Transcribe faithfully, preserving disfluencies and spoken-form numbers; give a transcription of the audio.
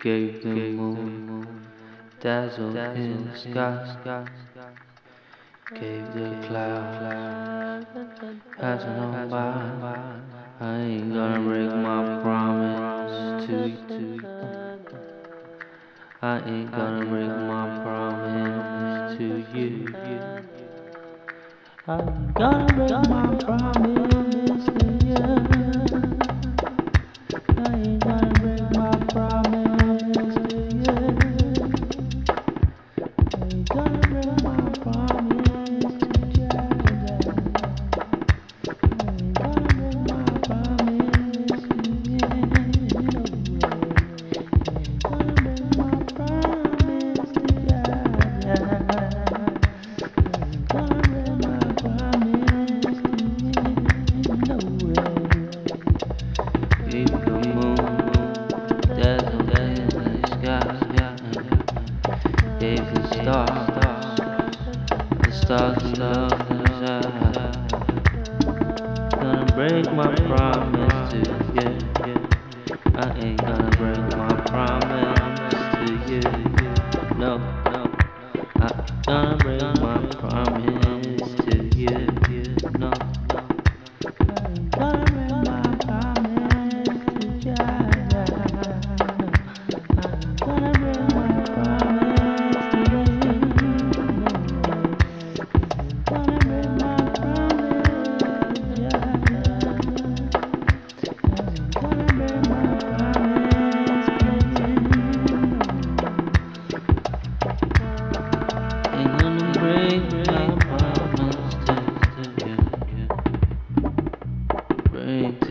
gave the moon dazzle in the sky, gave the clouds passing on by. I ain't gonna break my promise to you. I ain't gonna break my promise to you. I ain't gonna break my promise to you. I ain't gonna break my promise to you. I ain't gonna break my promise to you. I ain't gonna break my promise to you. I ain't gonna break my promise to you. I ain't gonna break my promise to you. No way. Gave the moon dazzle in the sky, gave the stars, the stars in love inside. Gonna break my promise to you. I ain't gonna break my promise to you. No, no, I ain't gonna break my promise to you. No, I ain't gonna break my promise to you. I ain't gonna break my promise to you. I ain't gonna break my promise to you. I ain't gonna break my promise to you. Ain't gonna break my promise to you. Break